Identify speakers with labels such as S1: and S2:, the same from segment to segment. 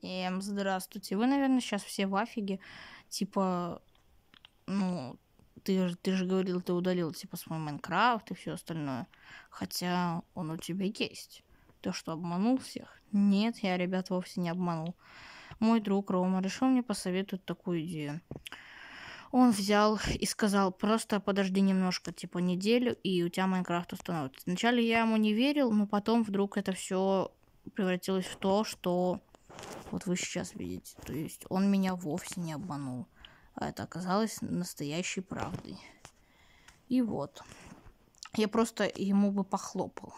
S1: Всем здравствуйте. Вы, наверное, сейчас все в афиге. Типа, ну, ты же говорил, ты удалил, типа, свой Майнкрафт и все остальное. Хотя он у тебя есть. Ты что, обманул всех? Нет, я, ребят, вовсе не обманул. Мой друг Рома решил мне посоветовать такую идею. Он взял и сказал, просто подожди немножко, типа, неделю, и у тебя Майнкрафт установится. Вначале я ему не верил, но потом вдруг это все превратилось в то, что вот вы сейчас видите. То есть он меня вовсе не обманул. А это оказалось настоящей правдой. И вот. Я просто ему бы похлопал.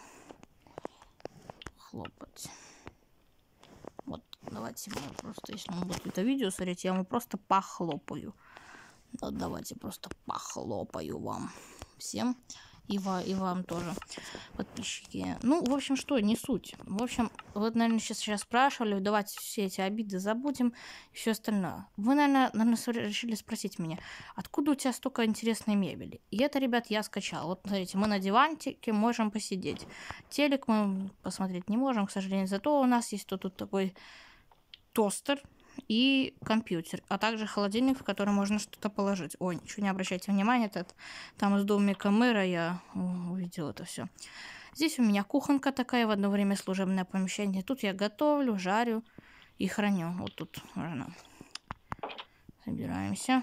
S1: Хлопать. Вот, давайте мы просто, если он будет это видео смотреть, я ему просто похлопаю. Вот, давайте просто похлопаю вам всем. И вам тоже, подписчики. Ну, в общем, что, не суть. В общем, вы, наверное, сейчас спрашивали, давайте все эти обиды забудем и все остальное. Вы, наверное, решили спросить меня, откуда у тебя столько интересной мебели? И это, ребят, я скачал. Вот, смотрите, мы на диванчике можем посидеть. Телек мы посмотреть не можем, к сожалению. Зато у нас есть тут такой тостер и компьютер, а также холодильник, в который можно что-то положить. Ой, ничего не обращайте внимания, это там из домика мэра я увидела это все. Здесь у меня кухонка такая, в одно время служебное помещение. Тут я готовлю, жарю и храню. Вот тут можно. Собираемся.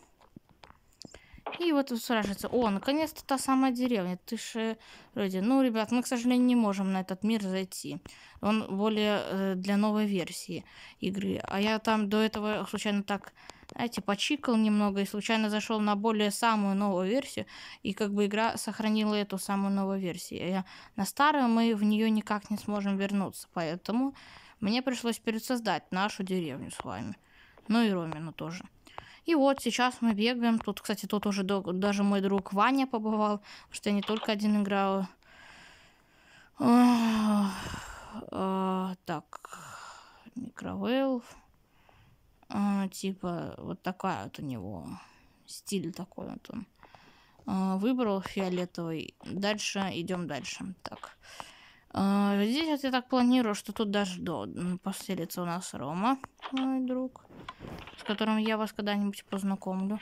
S1: И вот спрашивается, наконец-то та самая деревня. Ты же, вроде, ну, ребят, мы, к сожалению, не можем на этот мир зайти. Он более для новой версии игры. А я там до этого случайно так, знаете, почикал немного и случайно зашел на более самую новую версию. И как бы игра сохранила эту самую новую версию. На старую мы в нее никак не сможем вернуться. Поэтому мне пришлось пересоздать нашу деревню с вами. Ну и Ромину тоже. И вот сейчас мы бегаем. Тут, кстати, тут уже даже мой друг Ваня побывал, потому что я не только один играл. Так, микровелв. Типа вот такая вот у него стиль такой вот он. Выбрал фиолетовый. Дальше идем дальше. Так. Здесь вот я так планирую, что тут даже поселится у нас Рома, мой друг, с которым я вас когда-нибудь познакомлю.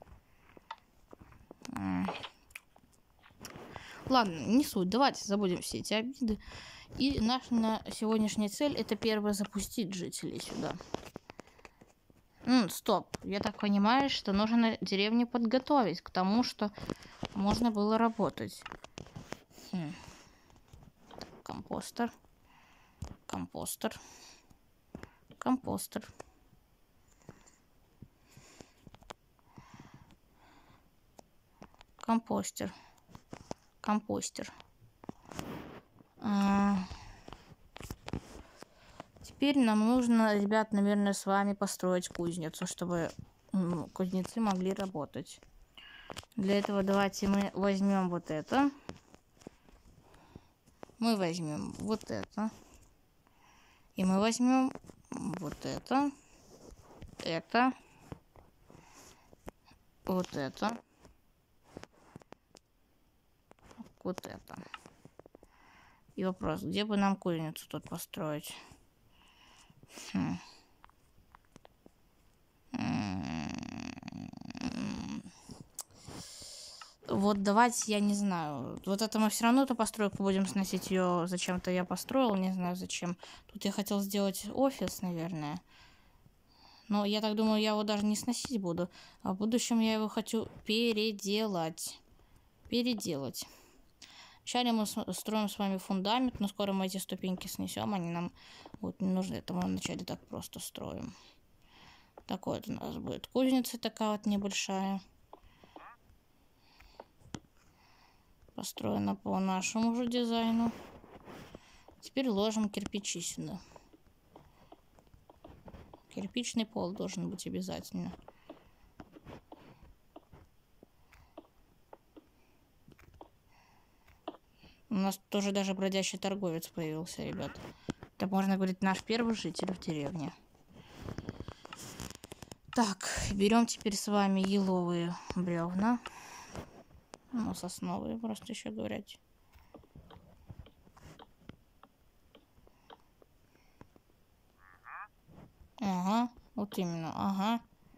S1: Ладно, не суть. Давайте забудем все эти обиды. И наша сегодняшняя цель — это первое запустить жителей сюда. Стоп. Я так понимаю, что нужно деревню подготовить к тому, что можно было работать. Компостер. Компостер. Компостер. Компостер. Компостер. Теперь нам нужно, ребят, наверное, с вами построить кузницу, чтобы кузнецы могли работать. Для этого давайте мы возьмем вот это. Мы возьмем вот это. И мы возьмем вот это. Это. Вот это. Вот это. И вопрос, где бы нам кузницу тут построить? Вот давайте, я не знаю. Вот это мы все равно эту постройку будем сносить, ее зачем-то я построил, не знаю зачем. Тут я хотел сделать офис, наверное. Но я так думаю, я его даже не сносить буду. А в будущем я его хочу переделать. Переделать. Вначале мы строим с вами фундамент, но скоро мы эти ступеньки снесем, они нам будут не нужны. Это мы вначале так просто строим. Такой вот у нас будет кузница такая вот небольшая. Построена по нашему же дизайну. Теперь ложим кирпичи сюда. Кирпичный пол должен быть обязательно. У нас тоже даже бродячий торговец появился, ребят. Это, можно говорить, наш первый житель в деревне. Так, берем теперь с вами еловые бревна. Ну, сосновые, просто еще говорить. Ага, вот именно, ага.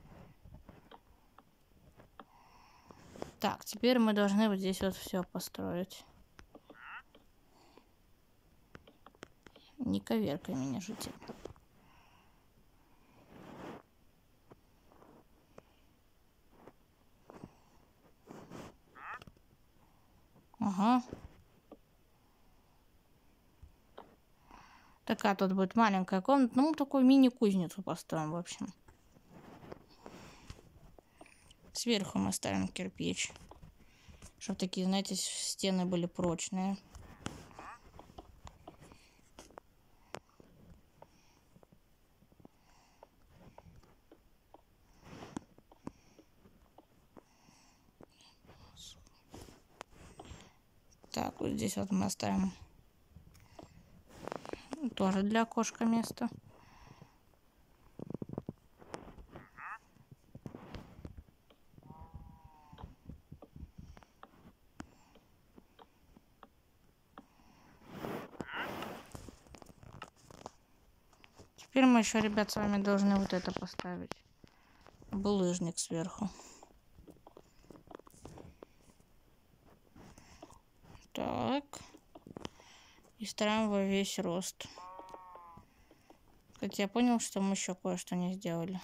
S1: Так, теперь мы должны вот здесь вот все построить. Не коверкай меня, житель. Ага. Такая тут будет маленькая комната. Ну, такую мини-кузницу построим, в общем. Сверху мы ставим кирпич. Чтобы такие, знаете, стены были прочные. Так, вот здесь вот мы оставим тоже для окошка место. Теперь мы еще, ребят, с вами должны вот это поставить. Булыжник сверху. Так. И ставим во весь рост. Кстати, я понял, что мы еще кое-что не сделали.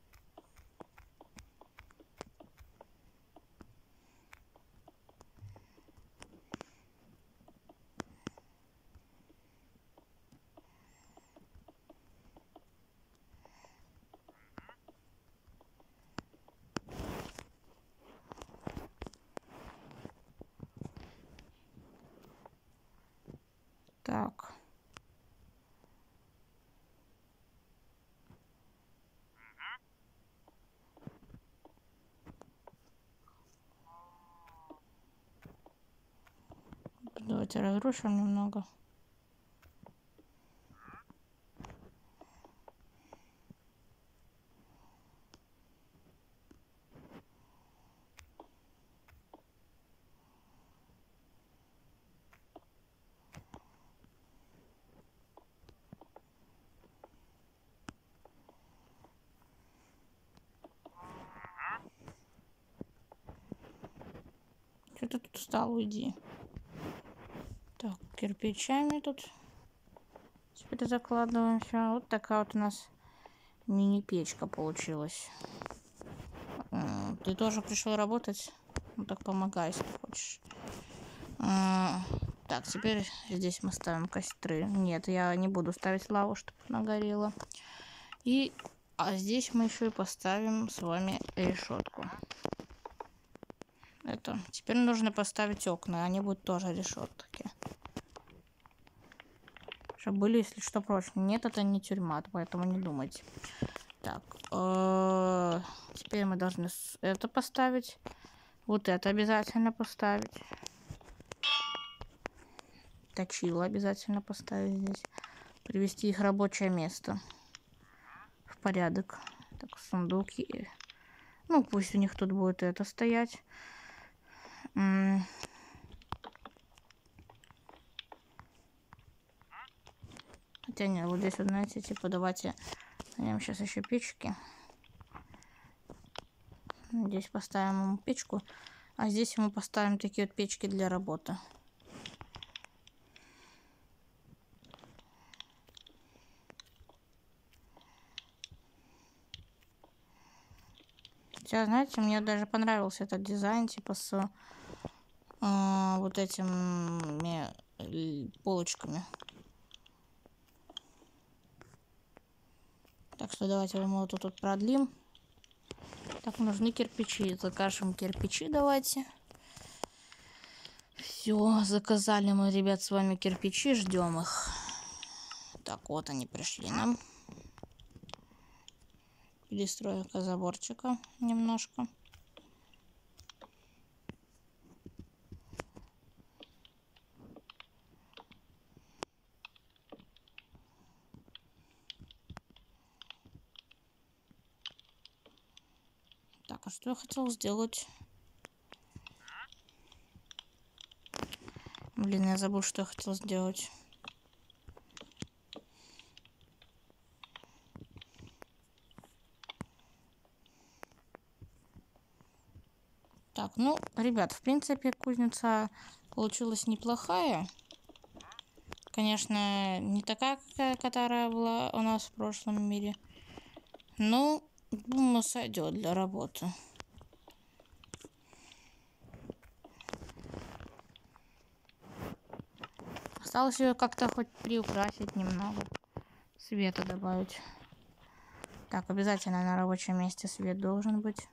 S1: Так. Давайте разрушим немного. Что ты тут встал? Уйди. Так, кирпичами тут теперь закладываем все. Вот такая вот у нас мини-печка получилась. Ты тоже пришел работать? Ну так помогай, если хочешь. Так, теперь здесь мы ставим костры. Нет, я не буду ставить лаву, чтобы она горела. А здесь мы еще и поставим с вами решетку. Это. Теперь нужно поставить окна, они будут тоже решетки. Чтобы были, если что, прочные. Нет, это не тюрьма, поэтому не думайте. Так, теперь мы должны это поставить. Вот это обязательно поставить. Точило обязательно поставить здесь. Привести их рабочее место в порядок. Так, сундуки. Ну, пусть у них тут будет это стоять. Хотя нет, вот здесь вот, знаете, типа давайте найдем сейчас еще печки. Здесь поставим ему печку, а здесь ему поставим такие вот печки для работы. Хотя, знаете, мне даже понравился этот дизайн, типа с вот этими полочками. Так что давайте мы вот тут продлим. Так, нужны кирпичи. Закажем кирпичи, давайте. Все, заказали мы, ребят, с вами кирпичи, ждем их. Так, вот они пришли нам. Перестройка заборчика немножко. Так, а что я хотел сделать? Блин, я забыл, что я хотел сделать. Так, ну, ребят, в принципе, кузница получилась неплохая. Конечно, не такая, которая была у нас в прошлом мире. Но, думаю, сойдет для работы. Осталось ее как-то хоть приукрасить немного. Света добавить. Так, обязательно на рабочем месте свет должен быть.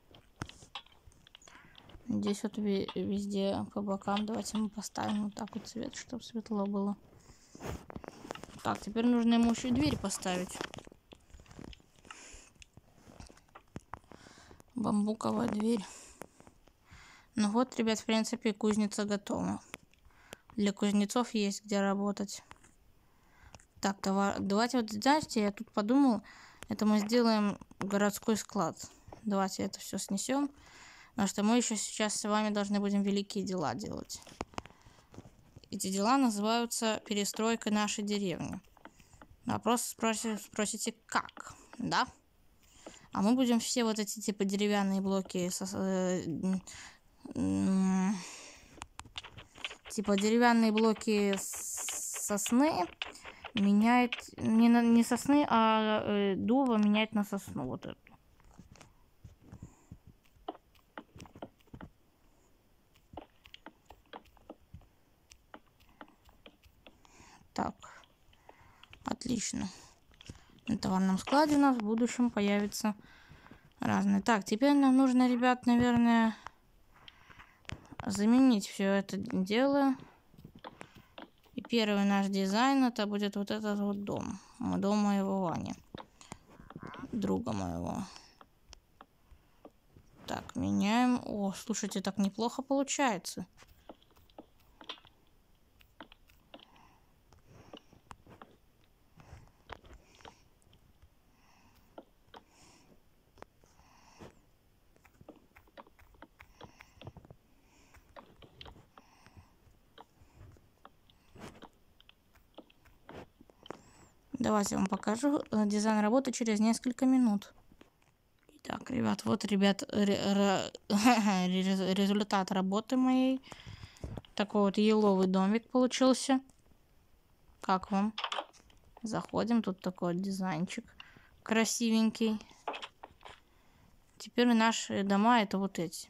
S1: Здесь вот везде по бокам. Давайте мы поставим вот так вот цвет, чтобы светло было. Так, теперь нужно ему еще дверь поставить. Бамбуковая дверь. Ну вот, ребят, в принципе, кузница готова. Для кузнецов есть где работать. Так, давайте вот, знаете, я тут подумал, это мы сделаем городской склад. Давайте это все снесем. Потому что мы еще сейчас с вами должны будем великие дела делать. Эти дела называются перестройка нашей деревни. Вопрос спросите, как, да? А мы будем все вот эти типа деревянные блоки, типа деревянные блоки сосны менять, не сосны, а дуба менять на сосну вот эту. Так, отлично. На товарном складе у нас в будущем появится разные. Так, теперь нам нужно, ребят, наверное, заменить все это дело. И первый наш дизайн это будет вот этот вот дом. Дом моего Вани. Друга моего. Так, меняем. О, слушайте, так неплохо получается. Давайте я вам покажу дизайн работы через несколько минут. Так, ребят, вот, ребят, результат работы моей. Такой вот еловый домик получился. Как вам? Заходим, тут такой вот дизайнчик красивенький. Теперь наши дома это вот эти.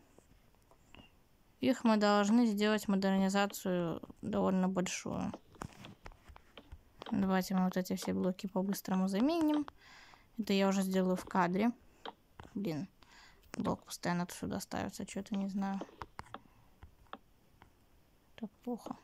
S1: Их мы должны сделать модернизацию довольно большую. Давайте мы вот эти все блоки по-быстрому заменим. Это я уже сделаю в кадре. Блин, блок постоянно сюда ставится, что-то не знаю. Так плохо.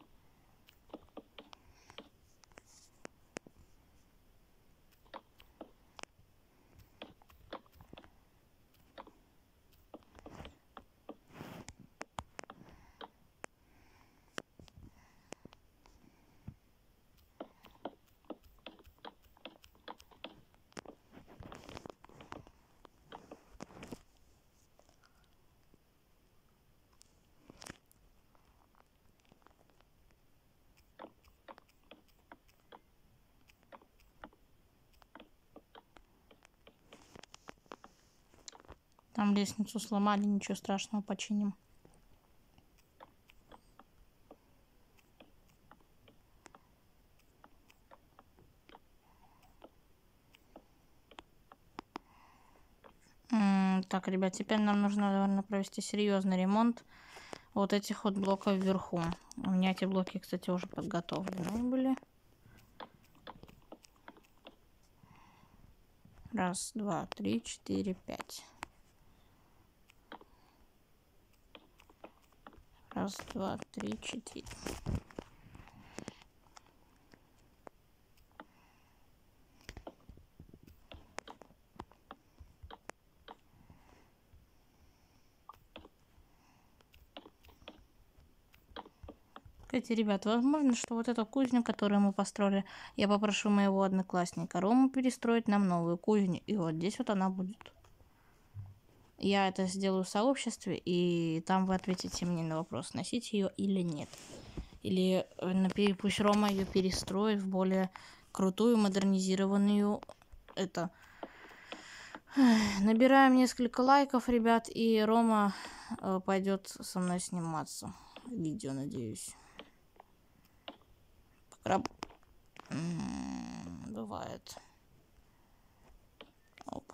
S1: Там лестницу сломали, ничего страшного, починим. Так, ребят, теперь нам нужно, наверное, провести серьезный ремонт вот этих вот блоков вверху. У меня эти блоки, кстати, уже подготовлены были. Раз, два, три, четыре, пять. Раз, два, три, четыре. Кстати, ребят, возможно, что вот эту кузню, которую мы построили, я попрошу моего одноклассника Рому перестроить нам новую кузню. И вот здесь вот она будет. Я это сделаю в сообществе, и там вы ответите мне на вопрос, носить ее или нет. Или пусть Рома ее перестроит в более крутую, модернизированную Набираем несколько лайков, ребят, и Рома пойдет со мной сниматься. Видео, надеюсь. Бывает. Оп.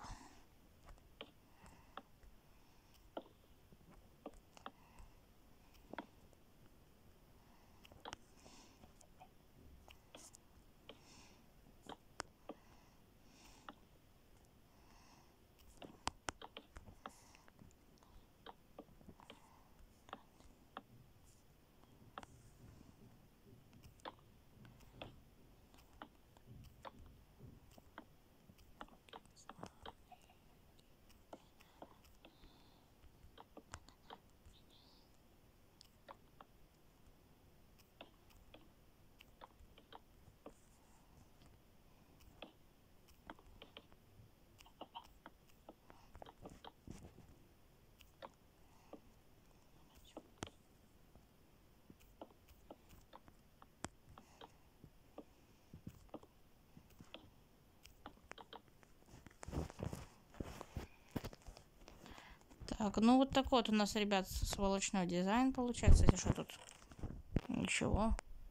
S1: Так, ну вот такой вот у нас, ребят, сволочной дизайн получается. Кстати, что тут? Ничего.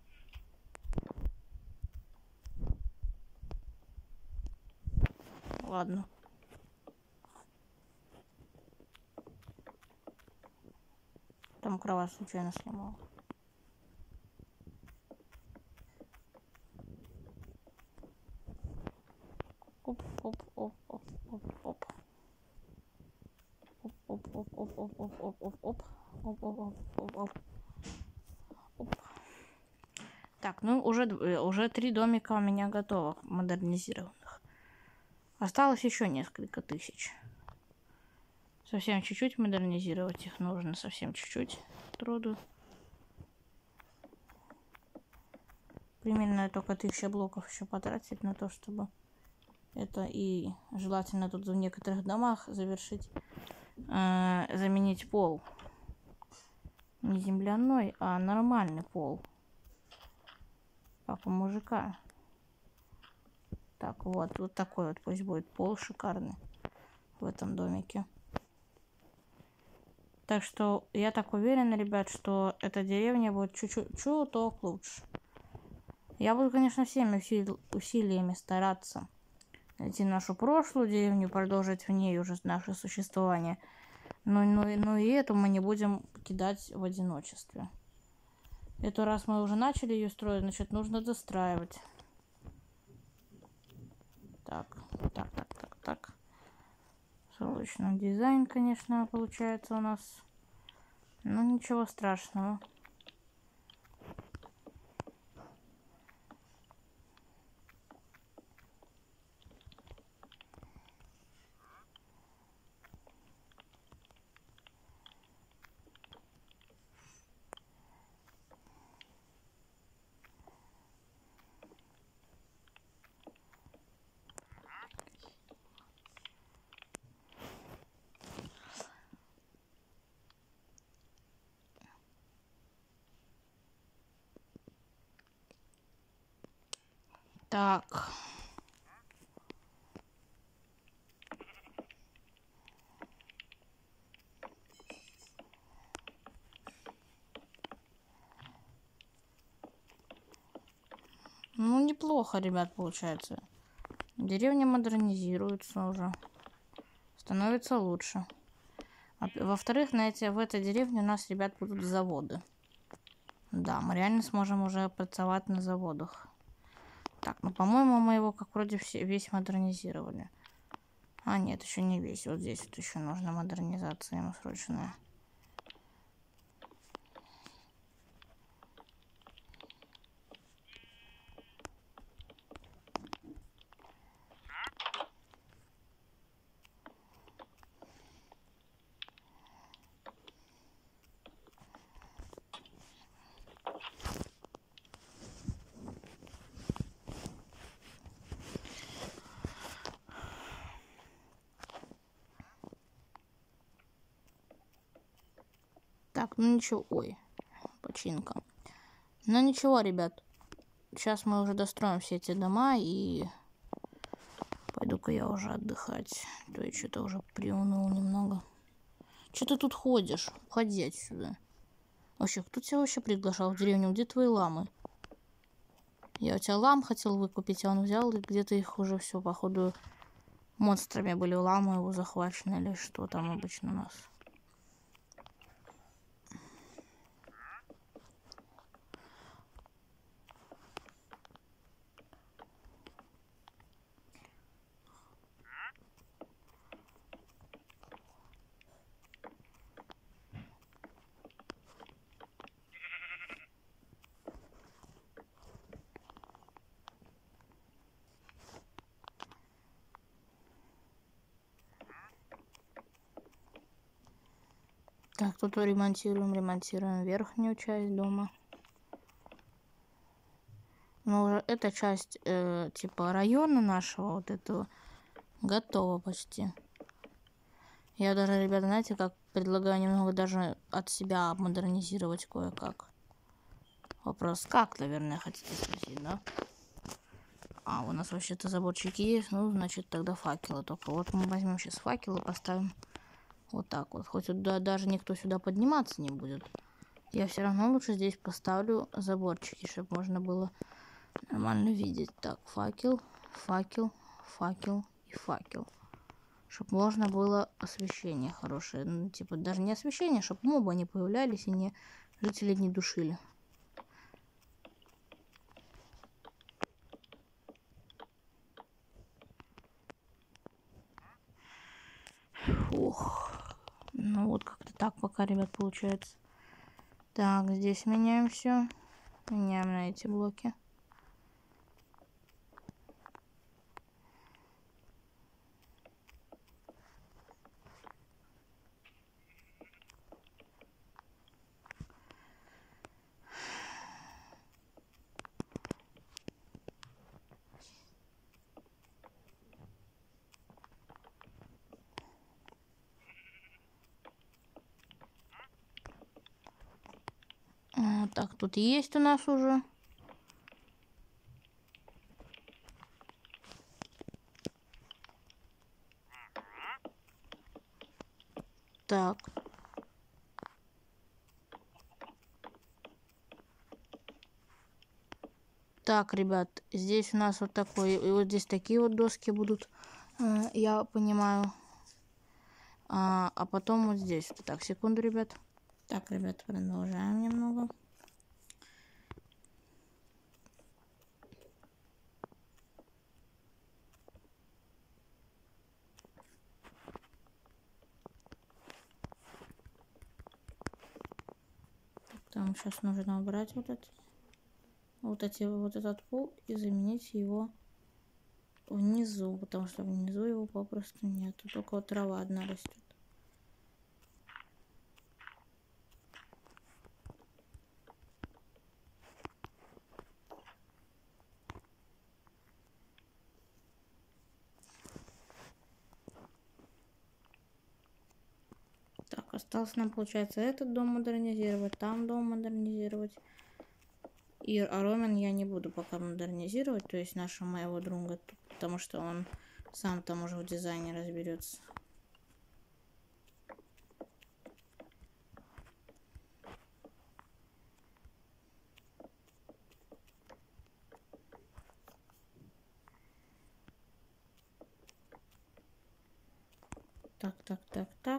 S1: Ладно. Там кровать случайно сломал. Оп, оп, оп, оп, оп, оп. Оп, оп, оп, оп, оп, оп, оп, оп, оп, оп, оп, оп, оп. Так, ну уже 3 домика у меня готовых, модернизированных. Осталось еще несколько тысяч. Совсем чуть-чуть модернизировать их нужно, совсем чуть-чуть труду. Примерно только 1000 блоков еще потратить на то, чтобы это, и желательно тут в некоторых домах завершить, заменить пол. Не земляной, а нормальный пол. Как у мужика. Так, вот такой вот пусть будет пол шикарный в этом домике. Так что я так уверена, ребят, что эта деревня будет чуток лучше. Я буду, конечно, всеми усилиями стараться найти нашу прошлую деревню, продолжить в ней уже наше существование. Но и эту мы не будем кидать в одиночестве. Эту раз мы уже начали ее строить, значит, нужно достраивать. Так. Сволочный дизайн, конечно, получается у нас. Но ничего страшного. Так. Ну, неплохо, ребят, получается. Деревня модернизируется уже. Становится лучше. Во-вторых, в этой деревне у нас, ребят, будут заводы. Да, мы реально сможем уже pracować на заводах. Так, ну, по-моему, мы его как вроде весь модернизировали. А, нет, еще не весь. Вот здесь вот еще нужна модернизация ему срочная. Так, ну ничего. Ой, починка. Ну ничего, ребят. Сейчас мы уже достроим все эти дома и Пойду-ка я уже отдыхать. То я что-то уже приунул немного. Что ты тут ходишь? Уходи отсюда. Вообще, кто тебя вообще приглашал в деревню? Где твои ламы? Я у тебя лам хотел выкупить, а он взял, и где-то их уже все, походу, монстрами были ламы его захвачены, или что там обычно у нас. Так, тут ремонтируем верхнюю часть дома. Ну, эта часть, типа, района нашего, вот этого, готова почти. Я даже, ребята, знаете, как предлагаю немного даже от себя модернизировать кое-как. Вопрос, как, наверное, хотите спросить, да? А, у нас вообще-то заборчики есть, ну, значит, тогда факелы. Только вот мы возьмем сейчас факелы, поставим вот так вот. Хоть туда даже никто сюда подниматься не будет. Я все равно лучше здесь поставлю заборчики, чтобы можно было нормально видеть. Так, факел, факел, факел и факел. Чтобы можно было освещение хорошее. Ну, типа, даже не освещение, чтобы мобы не появлялись и не жители не душили. Ух. Ну вот как-то так пока, ребят, получается. Так, здесь меняем все. Меняем на эти блоки. Так, тут есть у нас уже. Так. Так, ребят, здесь у нас вот такой, и вот здесь такие вот доски будут, я понимаю. А потом вот здесь. Так, секунду, ребят. Так, ребят, продолжаем немного. Там сейчас нужно убрать вот этот пол и заменить его внизу, потому что внизу его попросту нет, только вот трава одна растет. Так, осталось нам, получается, этот дом модернизировать, там дом модернизировать. И Ромен я не буду пока модернизировать, то есть нашего моего друга, потому что он сам там уже в дизайне разберется. Так.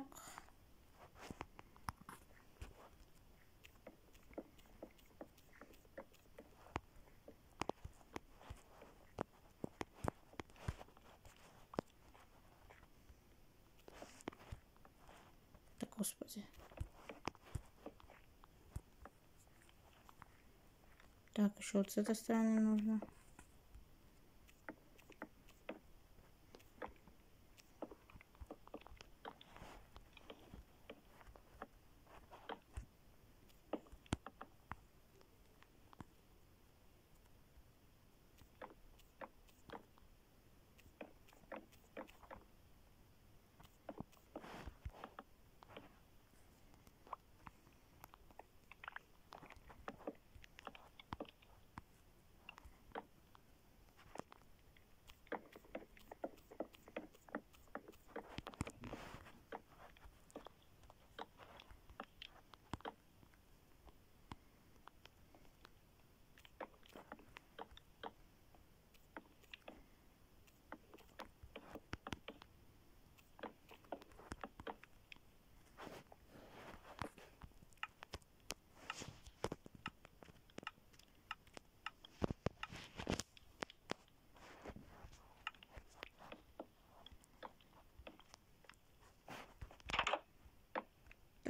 S1: Так, господи. Так, еще вот с этой стороны нужно.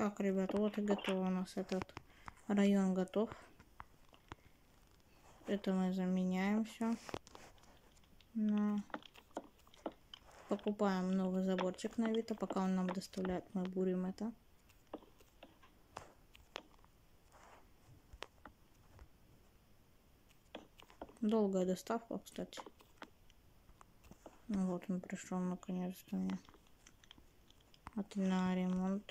S1: Так, ребят, вот и готов у нас этот район готов. Это мы заменяем все. Покупаем новый заборчик на Авито, пока он нам доставляет, мы бурим это. Долгая доставка, кстати. Ну вот он пришел наконец-то мне. На ремонт.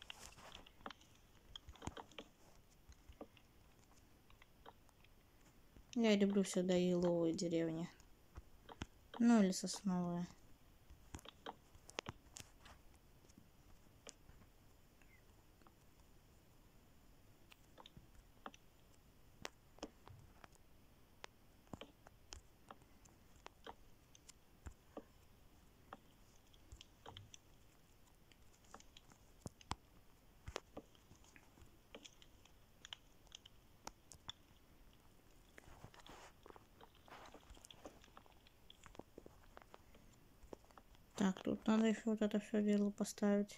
S1: Я люблю всегда еловые деревни. Ну или сосновые. Так, тут надо еще вот это все дело поставить.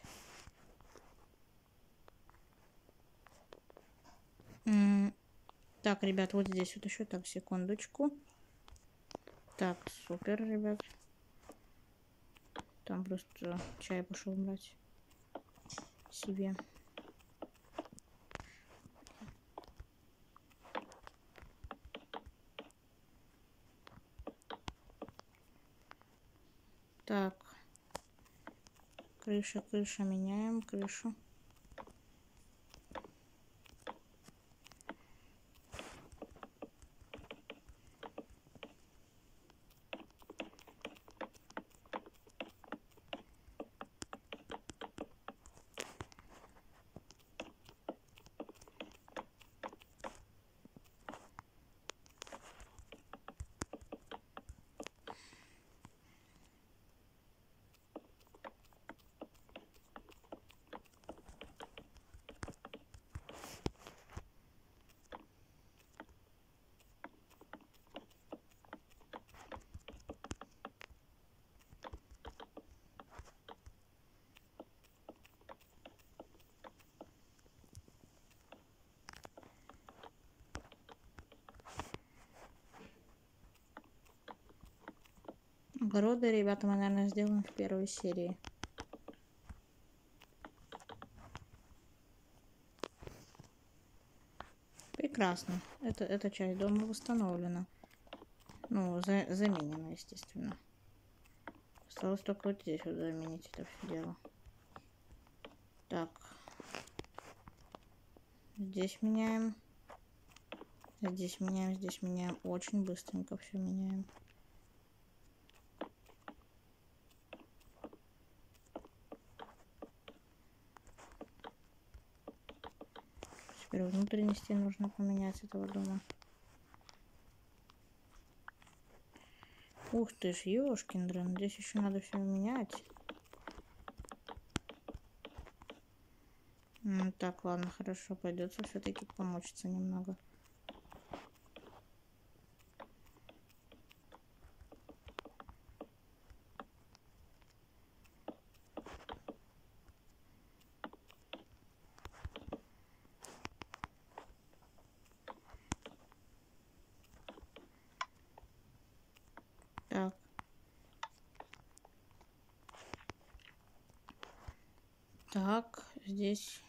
S1: Так, ребят, вот здесь вот еще, так, секундочку. Так, супер, ребят. Там просто чай пошел брать себе. Так, крыша, меняем крышу. Огороды, ребята, мы, наверное, сделаем в первой серии. Прекрасно. Эта часть дома восстановлена. Ну, заменена, естественно. Осталось только вот здесь вот заменить это все дело. Так. Здесь меняем. Здесь меняем, здесь меняем. Очень быстренько все меняем. Теперь внутренности нужно поменять этого дома. Ух ты ж, ёшкин дрын, здесь еще надо все менять. Так, ладно, хорошо, придется все-таки помучиться немного. Так. Так, здесь.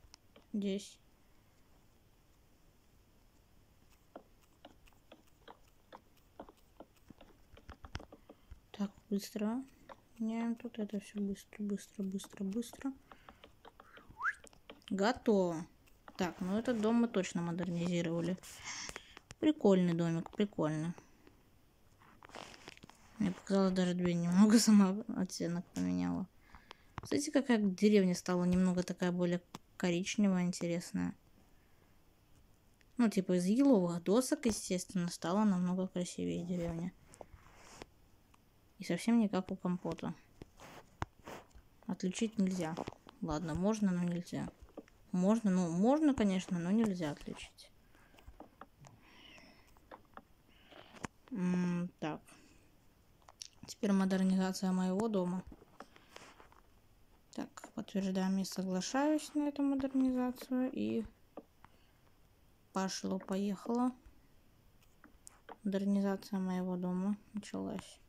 S1: Так, быстро. Меняем тут это все быстро. Готово. Так, ну этот дом мы точно модернизировали. Прикольный домик, прикольный. Мне показалось, даже две немного сама оттенок поменяла. Смотрите, какая деревня стала немного такая более коричневая, интересная. Ну, типа из еловых досок, естественно, стала намного красивее деревня. И совсем не как у Компота. Отличить нельзя. Ладно, можно, но нельзя. Можно, ну, можно, конечно, но нельзя отличить. Так. Теперь модернизация моего дома. Так, Подтверждаем, я соглашаюсь на эту модернизацию. И пошло-поехало. Модернизация моего дома началась.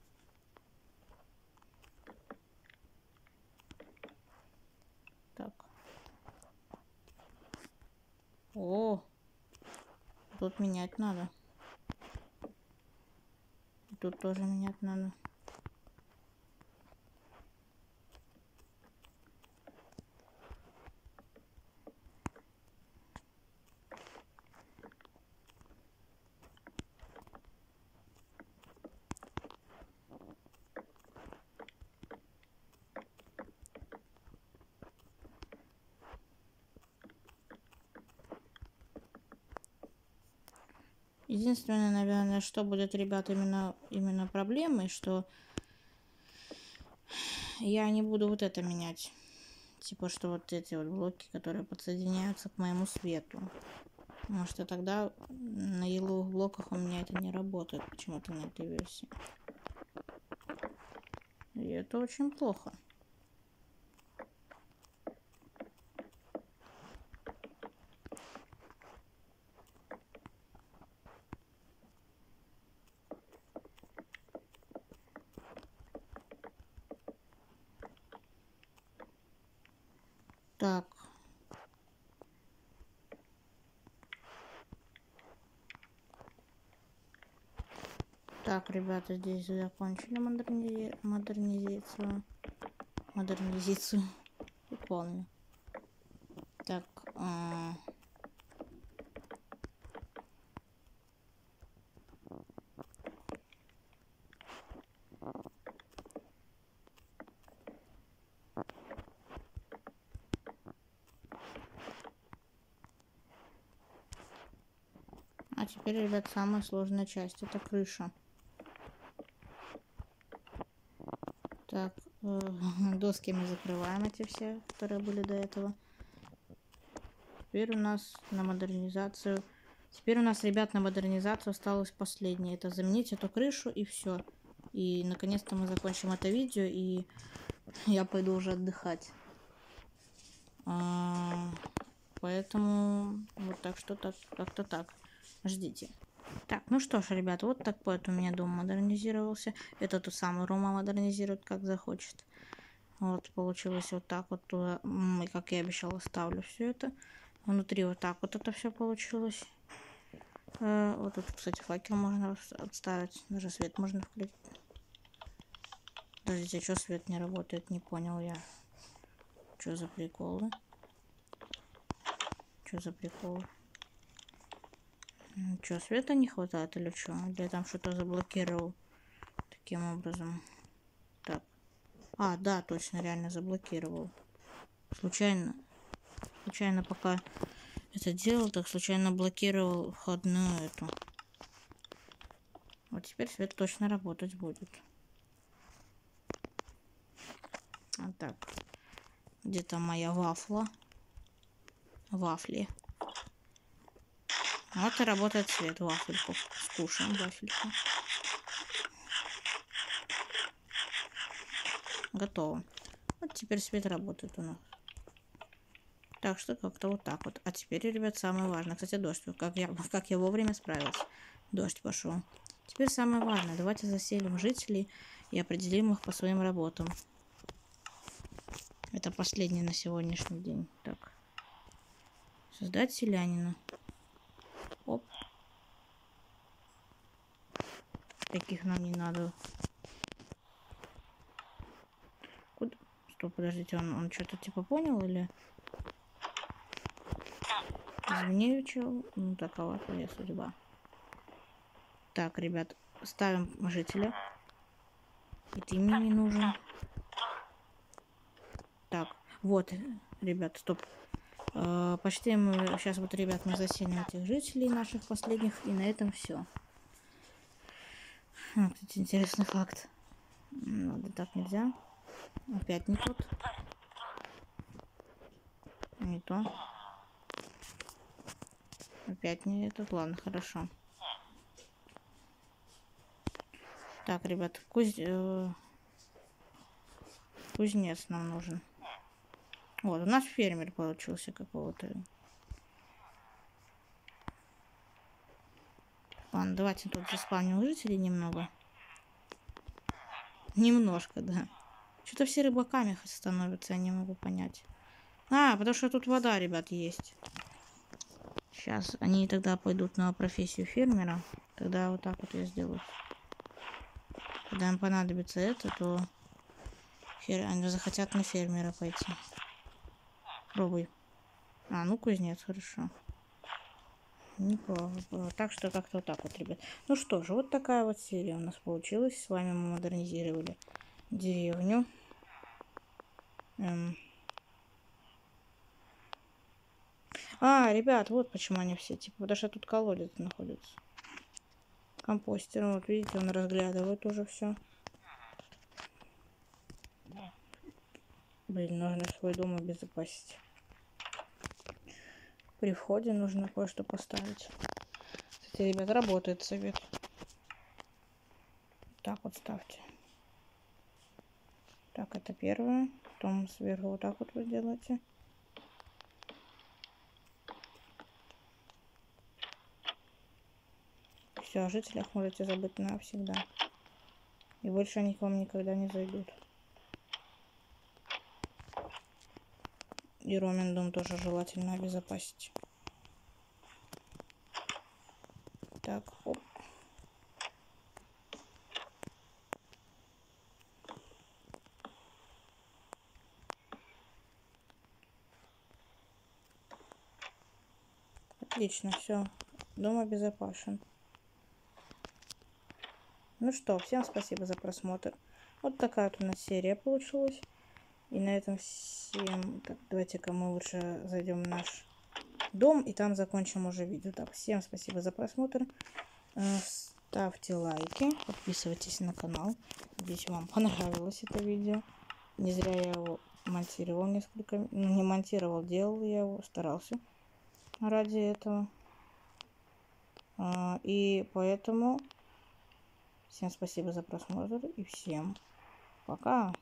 S1: Так. О, тут менять надо. Тут тоже менять надо. Единственное, наверное, что будет, ребят, именно проблемой, что я не буду вот это менять. Типа, что вот эти вот блоки, которые подсоединяются к моему свету. Потому что тогда на еловых блоках у меня это не работает почему-то на этой версии. И это очень плохо. Так. Так, ребята, здесь закончили модернизацию. Прикольно. Так. А теперь, ребят, самая сложная часть. Это крыша. Так, доски мы закрываем эти все, которые были до этого. Теперь у нас на модернизацию... Теперь у нас, ребят, на модернизацию осталось последнее. Это заменить эту крышу и все. И, наконец-то, мы закончим это видео, и я пойду уже отдыхать. Поэтому вот так что так, как-то так. Ждите. Так, ну что ж, ребят, вот такой вот у меня дом модернизировался. Это ту самую Рома модернизирует, как захочет. Вот, получилось вот так вот. Туда, как я обещала, ставлю все это. Внутри вот так вот это все получилось. Вот тут, кстати, факел можно отставить. Даже свет можно включить. Подождите, что свет не работает? Не понял я. Что за приколы? Что за приколы? Что, света не хватает или что? Или я там что-то заблокировал таким образом? Так. А, да, точно, реально заблокировал. Случайно пока это делал, так случайно блокировал входную эту. Вот теперь свет точно работать будет. Вот так. Где-то моя вафли. Вот и работает свет. Вафельку. Скушаем вафельку. Готово. Вот теперь свет работает у нас. Так что как-то вот так вот. А теперь, ребят, самое важное. Кстати, дождь. Как я вовремя справился. Дождь пошел. Теперь самое важное. Давайте заселим жителей и определим их по своим работам. Это последний на сегодняшний день. Так. Создать селянина. Оп. Таких нам не надо. Куда? Стоп, подождите, он что-то типа понял или... Извини, чё? Ну, такова твоя судьба. Так, ребят, ставим жителя. И ты мне не нужен. Так, вот, ребят, стоп. Почти мы сейчас вот, ребят, мы заселим этих жителей наших последних, и на этом все. Кстати, интересный факт. Надо, так нельзя. Опять не тот. Не то. Опять не этот. Ладно, хорошо. Так, ребят, кузнец нам нужен. Вот, у нас фермер получился какого-то. Ладно, давайте тут заспавним жителей немного. Немножко, да. Что-то все рыбаками становятся, я не могу понять. А, потому что тут вода, ребят, есть. Сейчас они тогда пойдут на профессию фермера. Тогда вот так вот я сделаю. Когда им понадобится это, то они захотят на фермера пойти. Пробуй. А, ну кузнец, хорошо. Неплохо. Так что как-то вот так вот, ребят. Ну что же, вот такая вот серия у нас получилась. С вами мы модернизировали деревню. А, ребят, вот почему они все, типа, потому что тут колодец находится. Компостер, вот видите, он разглядывает уже все. Блин, нужно свой дом обезопасить. При входе нужно кое-что поставить. Кстати, ребят, работает совет. Так вот ставьте. Так, это первое. Потом сверху вот так вот вы делаете. Все, о жителях можете забыть навсегда. И больше они к вам никогда не зайдут. И Ромин дом тоже желательно обезопасить. Так, оп. Отлично, все. Дом обезопасен. Ну что, всем спасибо за просмотр. Вот такая вот у нас серия получилась. И на этом всем... Так, давайте-ка мы лучше зайдем в наш дом и там закончим уже видео. Так, всем спасибо за просмотр. Ставьте лайки, подписывайтесь на канал. Надеюсь, вам понравилось это видео. Не зря я его монтировал несколько... Ну, не монтировал, делал я его, старался ради этого. И поэтому всем спасибо за просмотр и всем пока.